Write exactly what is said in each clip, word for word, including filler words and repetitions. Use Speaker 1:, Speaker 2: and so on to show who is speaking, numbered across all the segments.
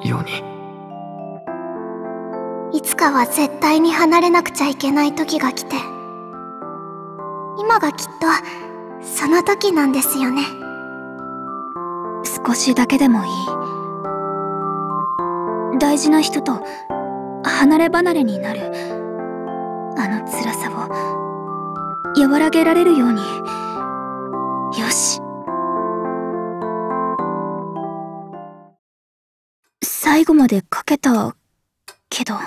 Speaker 1: ように。
Speaker 2: いつかは絶対に離れなくちゃいけない時が来て、今がきっとその時なんですよね。
Speaker 3: 少しだけでもいい。大事な人と離れ離れになるあの辛さを和らげられるように。よし。最後まで書けたけど、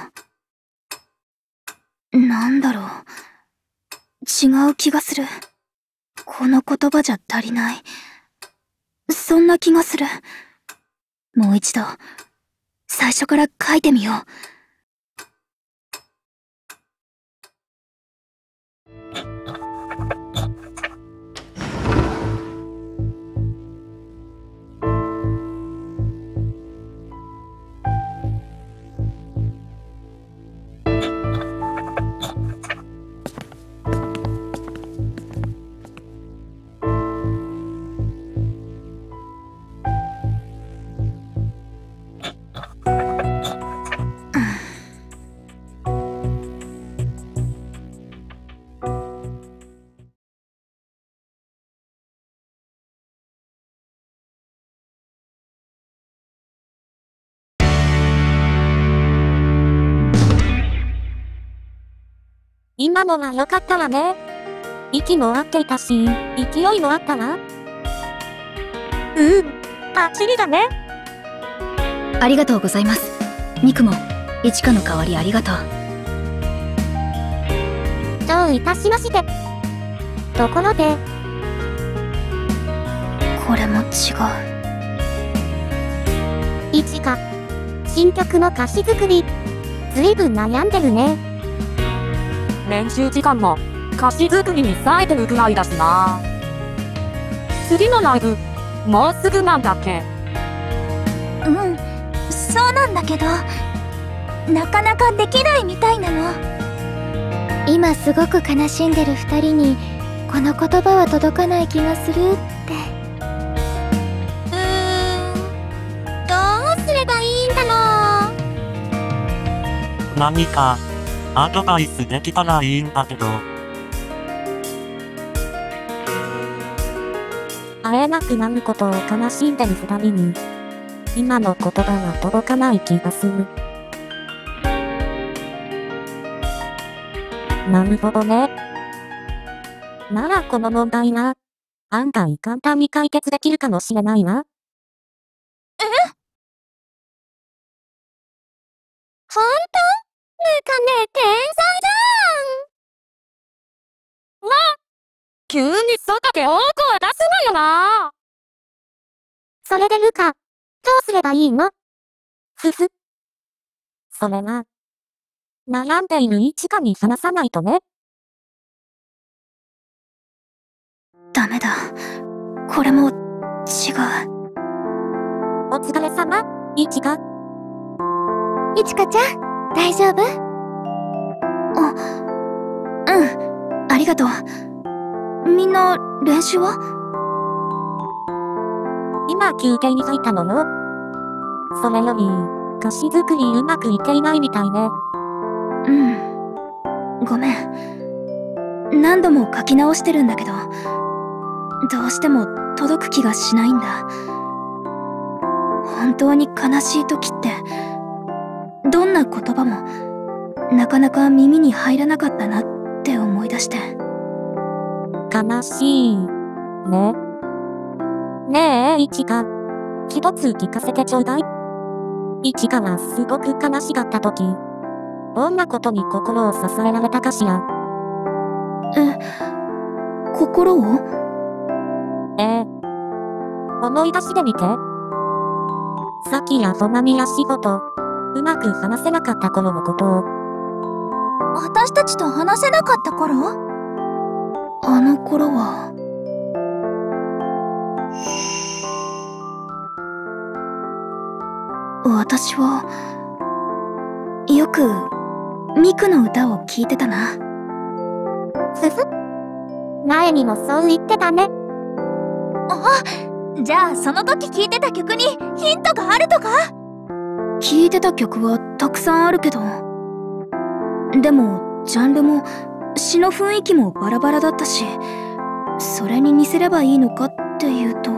Speaker 3: なんだろう、違う気がする。この言葉じゃ足りない。そんな気がする。もう一度最初から書いてみよう。
Speaker 4: 今のは良かったわね。息も合っていたし、勢いもあったわ。うん、バッチリだね。
Speaker 3: ありがとうございます。ミクも、イチカの代わりありがとう。
Speaker 4: どういたしまして。ところで、
Speaker 3: これも違う。
Speaker 4: イチカ、新曲の歌詞作り、ずいぶん悩んでるね。
Speaker 5: 練習時間も歌詞作りに割いてるぐらいだしな。次のライブもうすぐなんだっけ？
Speaker 3: うん、そうなんだけど、なかなかできないみたいなの。
Speaker 2: 今すごく悲しんでる二人にこの言葉は届かない気がするって。
Speaker 4: うーん、どうすればいいんだろう。
Speaker 6: 何かアドバイスできたらいいんだけど。
Speaker 4: 会えなくなることを悲しんでる二人に、今の言葉は届かない気がする。なるほどね。ならこの問題は、案外簡単に解決できるかもしれないわ。
Speaker 2: え？ほんと？ねかね天才じゃん。
Speaker 5: わあ、急にそうだけ大声出すなよな。
Speaker 4: それでルカ、どうすればいいの？ふふ。それは、悩んでいるイチカに話さないとね。
Speaker 3: ダメだ。これも違う。
Speaker 4: お疲れ様、イチカ。
Speaker 2: いちかちゃん、大丈夫？
Speaker 3: あ、うん、ありがとう。みんな練習は？
Speaker 4: 今休憩に入ったのよ。それより、歌詞作りうまくいっていないみたいね。
Speaker 3: うん。ごめん。何度も書き直してるんだけど、どうしても届く気がしないんだ。本当に悲しい時って、どんな言葉もなかなか耳に入らなかったなって思い出して。
Speaker 4: 悲しい。ね。ねえ、イチカ。一つ聞かせてちょうだい。イチカはすごく悲しかった時、どんなことに心を支えられたかしら。
Speaker 3: え、心を？
Speaker 4: ええ。思い出してみて。さきやほなみやしごと、うまく話せなかった頃のことを。
Speaker 3: 私たちと話せなかった頃？あの頃は。私は、よく、ミクの歌を聴いてたな。
Speaker 4: ふふ。前にもそう言ってたね。
Speaker 3: あ、じゃあその時聴いてた曲にヒントがあるとか？ 聴いてた曲はたくさんあるけど、でもジャンルも詩の雰囲気もバラバラだったし、それに似せればいいのかっていうと。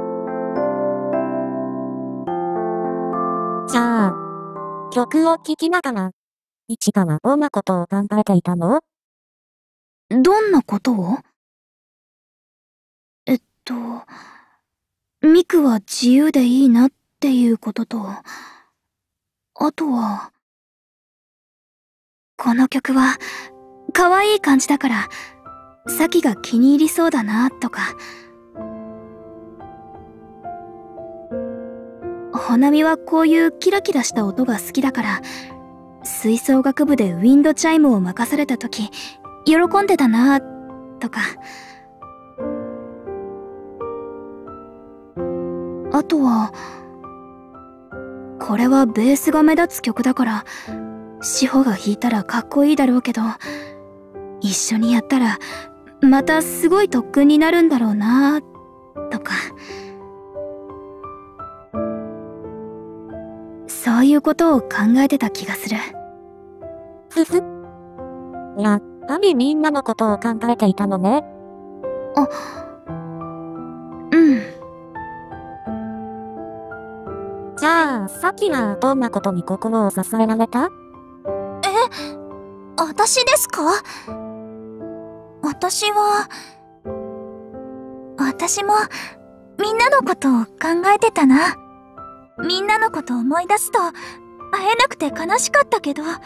Speaker 4: じゃあ、曲を聴きながら、市川はどんなことを考えていたの？
Speaker 3: どんなことを？えっと、ミクは自由でいいなっていうことと、あとは、この曲は可愛い感じだから、サキが気に入りそうだなとか、ほなみはこういうキラキラした音が好きだから、吹奏楽部でウィンドチャイムを任された時喜んでたなとか、あとはこれはベースが目立つ曲だから志保が弾いたらかっこいいだろうけど、一緒にやったらまたすごい特訓になるんだろうなとか、そういうことを考えてた気がする。
Speaker 4: ふふ。やっぱりみんなのことを考えていたのね。
Speaker 3: あ、うん。
Speaker 4: じゃあ、さっきはどんなことに心を支えられた？
Speaker 2: え、私ですか？私は、私もみんなのことを考えてたな。みんなのことを思い出すと会えなくて悲しかったけど、でも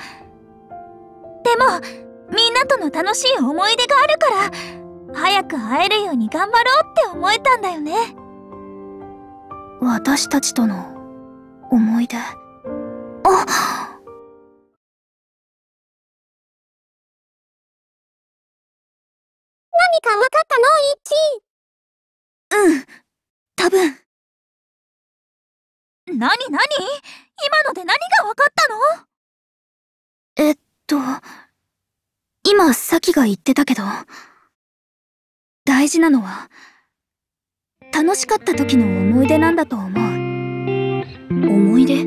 Speaker 2: みんなとの楽しい思い出があるから早く会えるように頑張ろうって思えたんだよね。
Speaker 3: 私たちとの思い出。あ、
Speaker 2: 何か分かったの、イッチ？
Speaker 3: うん、多分。
Speaker 2: なになに？今ので何が分かったの？
Speaker 3: えっと、今サキが言ってたけど、大事なのは楽しかった時の思い出なんだと思う。思い出？うん。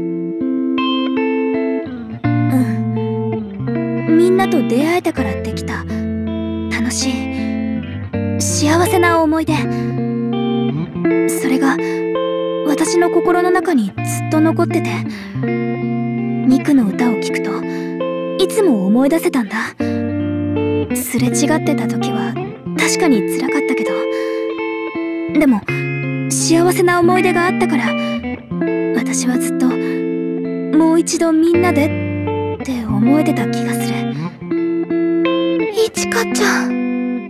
Speaker 3: みんなと出会えたからできた楽しい幸せな思い出。それが私の心の中にずっと残ってて、ミクの歌を聴くといつも思い出せたんだ。すれ違ってた時は確かに辛かったけど、でも幸せな思い出があったから、私はずっともう一度みんなでって思えてた気がする。いちかちゃん。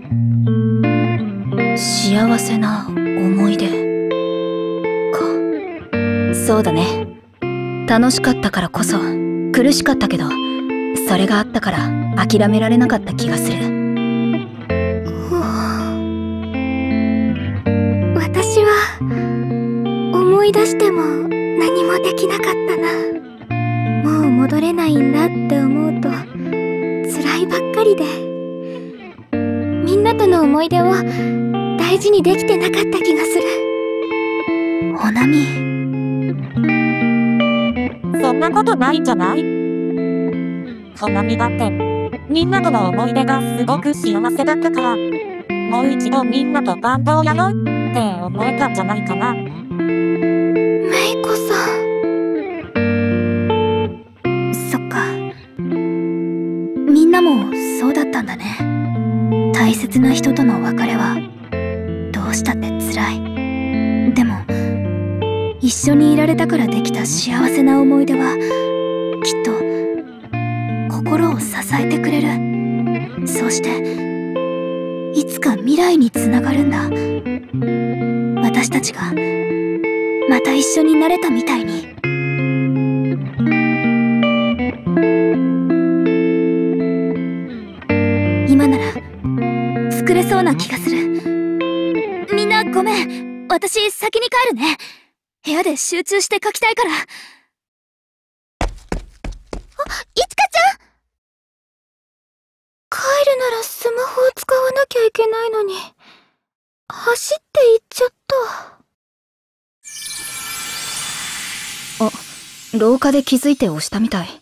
Speaker 3: 幸せな思い出か。そうだね。楽しかったからこそ苦しかったけど、それがあったから諦められなかった気がする。
Speaker 2: 私は思い出しても何もできなかったな。もう戻れないんだって思うと辛いばっかりで、みんなとの思い出を大事にできてなかった気がする。
Speaker 3: ほなみ、
Speaker 4: そんなことないんじゃない？ほなみだってみんなとの思い出がすごく幸せだったから、もう一度みんなとバンドをやろうって思えたんじゃないかな。
Speaker 2: メイコさん。
Speaker 3: そっか。みんなもそうだったんだね。大切な人との別れはどうしたって辛い。でも一緒にいられたからできた幸せな思い出はきっと心を支えてくれる。そうしていつか未来につながるんだ。私たちがまた一緒になれたみたいに。今なら作れそうな気がする。みんなごめん、私先に帰るね。部屋で集中して書きたいから。あ、いつかちゃん。帰るならスマホを使わなきゃいけないのに、走って行っちゃった。あ、 廊下で気づいて押したみたい。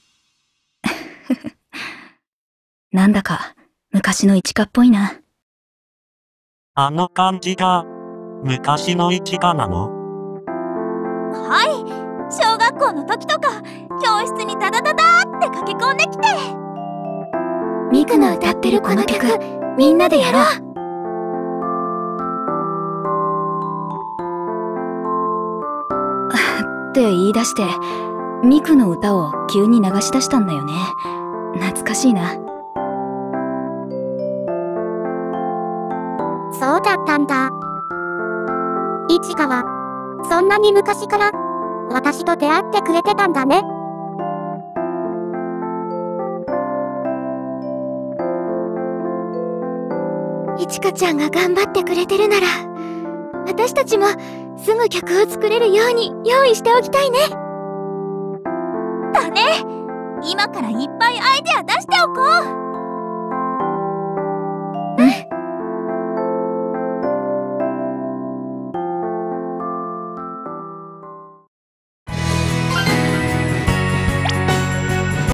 Speaker 3: なんだか昔のイチカっぽいな。
Speaker 6: あの感じが昔のイチカなの？
Speaker 2: はい、小学校の時とか教室にダダダダーって駆け込んできて、ミクの歌ってるこの曲みんなでやろう。
Speaker 3: って言い出してミクの歌を急に流し出したんだよね。懐かしいな。
Speaker 4: そうだったんだ。イチカはそんなに昔から私と出会ってくれてたんだね。
Speaker 2: いちかちゃんが頑張ってくれてるなら、私たちもすぐ曲を作れるように用意しておきたいね。だね。今からいっぱいアイデア出しておこう。